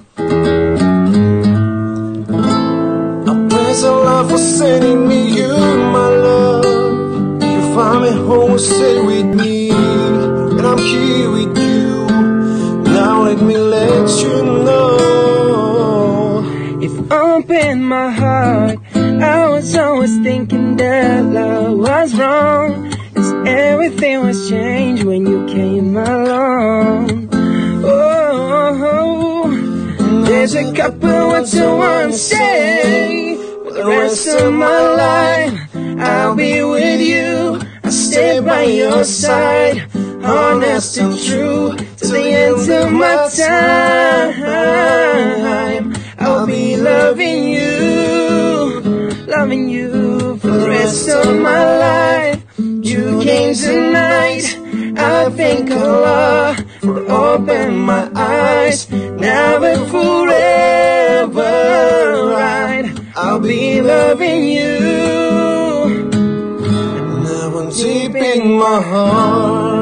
Praise Allah for sending me you, my love. You find me home, stay with me, and I'm here with you. Now let me let you know. If open my heart, I was always thinking that love was wrong, 'cause everything was changed when you came along. Oh, there's a couple words I wanna say. For the rest of my life, I'll be with you. I'll stay by your side, honest and true, till the end of my time. I'll be loving you for the rest of my life. You came tonight, I thank Allah for opening my eyes. Now and forever, right, I'll be loving you. Now I'm deep in my heart.